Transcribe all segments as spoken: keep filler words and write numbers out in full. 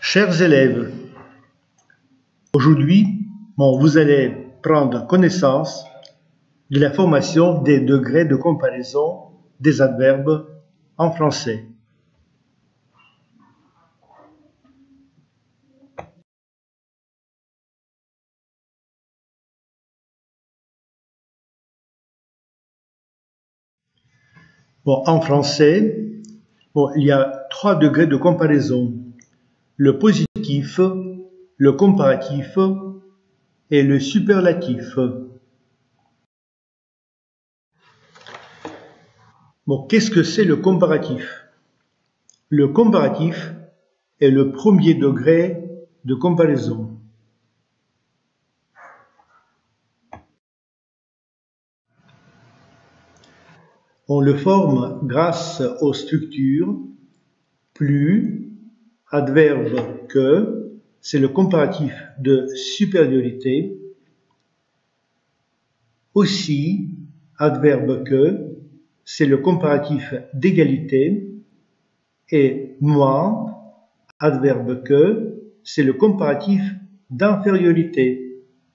Chers élèves, aujourd'hui, bon, vous allez prendre connaissance de la formation des degrés de comparaison des adverbes en français. Bon, en français, bon, il y a trois degrés de comparaison. Le positif, le comparatif et le superlatif. Bon, qu'est-ce que c'est le comparatif? Le comparatif est le premier degré de comparaison. On le forme grâce aux structures plus, adverbe que, c'est le comparatif de supériorité, aussi, adverbe que, c'est le comparatif d'égalité, et moins, adverbe que, c'est le comparatif d'infériorité.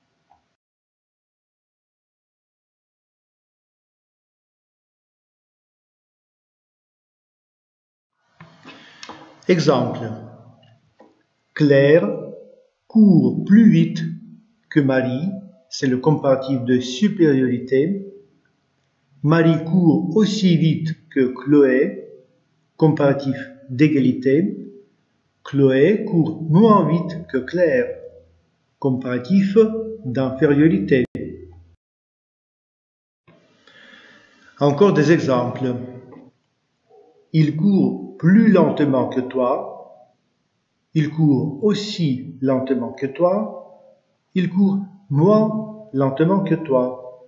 Exemple. Claire court plus vite que Marie, c'est le comparatif de supériorité. Marie court aussi vite que Chloé, comparatif d'égalité. Chloé court moins vite que Claire, comparatif d'infériorité. Encore des exemples. Il court plus lentement que toi. Il court aussi lentement que toi. Il court moins lentement que toi.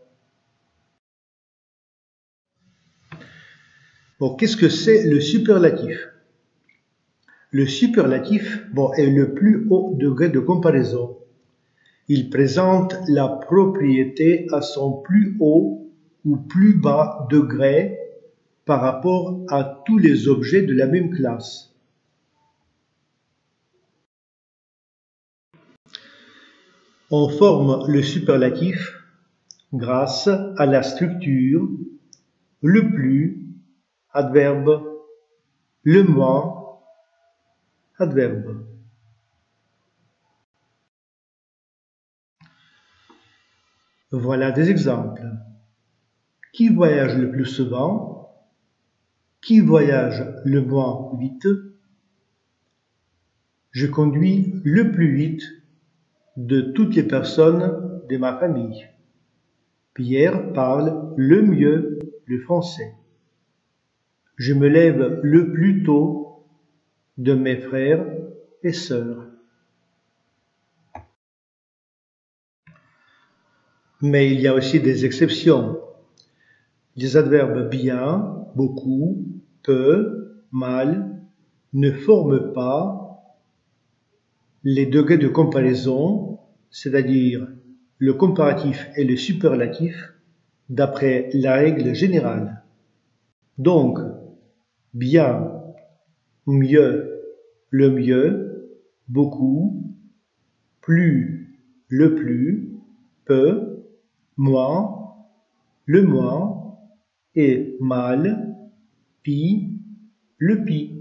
Bon, qu'est-ce que c'est le superlatif? Le superlatif, bon, est le plus haut degré de comparaison. Il présente la propriété à son plus haut ou plus bas degré par rapport à tous les objets de la même classe. On forme le superlatif grâce à la structure le plus, adverbe, le moins, adverbe. Voilà des exemples. Qui voyage le plus souvent? Qui voyage le moins vite? Je conduis le plus vite de toutes les personnes de ma famille. Pierre parle le mieux le français. Je me lève le plus tôt de mes frères et sœurs. Mais il y a aussi des exceptions. Les adverbes bien, beaucoup, peu, mal ne forment pas les degrés de comparaison, c'est-à-dire le comparatif et le superlatif, d'après la règle générale. Donc, bien, mieux, le mieux, beaucoup, plus, le plus, peu, moins, le moins, et mal, pis, le pis.